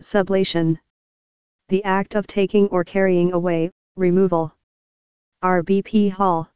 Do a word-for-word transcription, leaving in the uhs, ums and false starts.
Sublation. The act of taking or carrying away, removal. R B P Hall.